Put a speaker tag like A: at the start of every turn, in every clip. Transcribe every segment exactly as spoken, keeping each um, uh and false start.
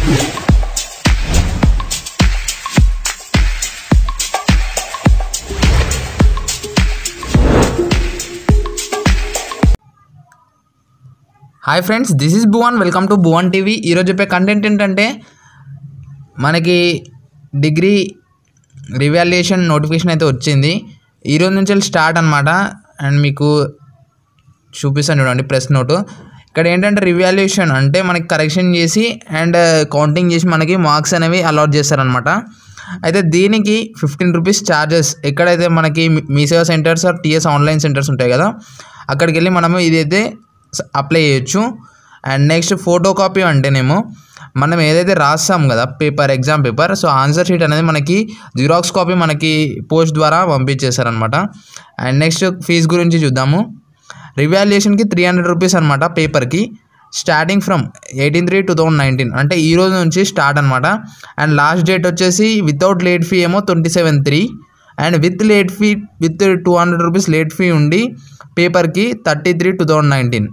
A: Hi friends, this is Bhuvan. Welcome to Bhuvan TV. ఈరోజు చెప్పే content ఏంటంటే మనకి డిగ్రీ రివాల్యుయేషన్ నోటిఫికేషన్ అయితే వచ్చింది. ఈరోజు నుంచి స్టార్ట్ అనమాట. అండ్ మీకు చూపిస్తాను చూడండి ప్రెస్ నోటు. ఇక్కడ ఏంటంటే రివాల్యుయేషన్ అంటే మనకి కరెక్షన్ చేసి అండ్ కౌంటింగ్ చేసి మనకి మార్క్స్ అనేవి అలాట్ చేస్తారనమాట. అయితే దీనికి ఫిఫ్టీన్ రూపీస్ ఛార్జెస్. ఎక్కడైతే మనకి Mee Seva centers or TS online centers ఉంటాయి కదా, అక్కడికి వెళ్ళి మనము ఇదైతే అప్లై చేయొచ్చు. అండ్ నెక్స్ట్ ఫోటో కాపీ అంటేనేమో మనం ఏదైతే రాస్తాం కదా paper, exam paper, so answer sheet అనేది మనకి జిరాక్స్ కాపీ మనకి పోస్ట్ ద్వారా పంపించేస్తారనమాట. అండ్ నెక్స్ట్ ఫీజు గురించి చూద్దాము. రివాల్యుయేషన్కి త్రీ హండ్రెడ్ రూపీస్ అనమాట పేపర్కి, starting from eighteen three two thousand nineteen అంటే ఈ రోజు నుంచి స్టార్ట్ అనమాట. అండ్ లాస్ట్ డేట్ వచ్చేసి వితౌట్ లేట్ ఫీ ఏమో twenty seven three and with late fee with two hundred rupees late fee ఉండి పేపర్కి thirty three two thousand nineteen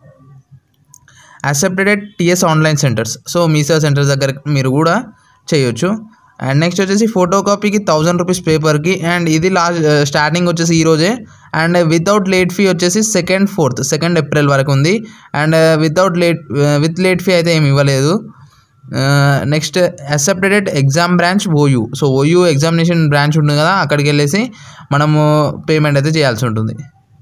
A: accepted TS online centers. So Mee Seva centers దగ్గర మీరు కూడా చేయొచ్చు. And next వచ్చేసి photo కాపీకి థౌజండ్ రూపీస్ పేపర్కి. అండ్ ఇది లాస్ట్ స్టార్టింగ్ వచ్చేసి ఈరోజే. అండ్ వితౌట్ లేట్ ఫీ వచ్చేసి సెకండ్ ఫోర్త్ సెకండ్ ఏప్రిల్ వరకు ఉంది. And without late with late fee అయితే ఏమి ఇవ్వలేదు. Next accepted exam branch OU. So OU examination branch ఉంటుంది కదా, అక్కడికి వెళ్ళేసి మనము పేమెంట్ అయితే చేయాల్సి ఉంటుంది.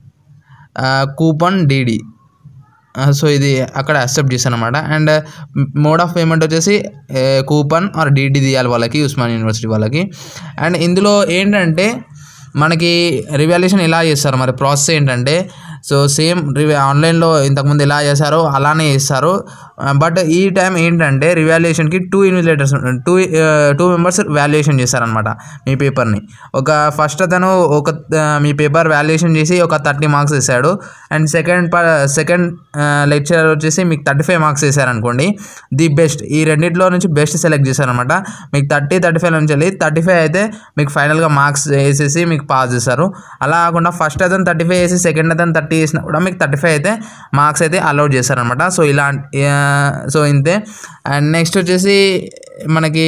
A: కూపన్ డీడీ, సో ఇది అక్కడ యాక్సెప్ట్ చేస్తాను అనమాట. అండ్ మోడ్ ఆఫ్ పేమెంట్ వచ్చేసి కూపన్ ఆర్ డీడీ తీయాలి వాళ్ళకి, ఉస్మాన్ యూనివర్సిటీ వాళ్ళకి. అండ్ ఇందులో ఏంటంటే మనకి రివాల్యుయేషన్ ఎలా చేస్తారు, మరి ప్రాసెస్ ఏంటంటే సో సేమ్ రివా ఆన్లైన్లో ఇంతకుముందు ఎలా చేశారో అలానే చేస్తారు. బట్ ఈ టైం ఏంటంటే రివాల్యుయేషన్కి two invigilators two two members valuation చేస్తారనమాట మీ పేపర్ని. ఒక ఫస్ట్ అతను ఒక మీ పేపర్ వాల్యుయేషన్ చేసి ఒక థర్టీ మార్క్స్ వేసాడు. అండ్ సెకండ్ సెకండ్ లెక్చరర్ వచ్చేసి మీకు థర్టీ ఫైవ్ మార్క్స్ వేసారనుకోండి. ది బెస్ట్ ఈ రెండింటిలో నుంచి బెస్ట్ సెలెక్ట్ చేశారనమాట. మీకు థర్టీ థర్టీ ఫైవ్ నుంచి వెళ్ళి థర్టీ ఫైవ్ అయితే మీకు ఫైనల్గా మార్క్స్ వేసేసి మీకు పాస్ చేస్తారు. అలా కాకుండా ఫస్ట్ అతను థర్టీ ఫైవ్ వేసి సెకండ్ అతను థర్టీ వేసినా కూడా మీకు థర్టీ ఫైవ్ అయితే మార్క్స్ అయితే అలౌట్ చేస్తారనమాట. సో ఇలా సో ఇంతే. అండ్ నెక్స్ట్ వచ్చేసి మనకి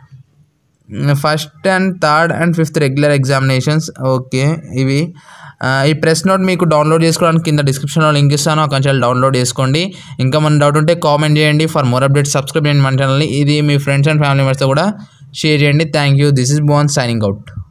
A: first and third and fifth regular examinations. Okay, ఇవి ఈ ప్రెస్ నోట్ మీకు డౌన్లోడ్ చేసుకోవడానికి కింద డిస్క్రిప్షన్లో లింక్ ఇస్తాను, అక్కడి నుంచి డౌన్లోడ్ చేసుకోండి. ఇంకా మన డౌట్ ఉంటే కామెంట్ చేయండి. ఫర్ మోర్ అప్డేట్స్ సబ్స్క్రైబ్ చేయండి మన ఛానల్ని. ఇది మీ ఫ్రెండ్స్ అండ్ ఫ్యామిలీ మెంబర్స్తో కూడా షేర్ చేయండి. Thank you. This is Bhuvan signing out.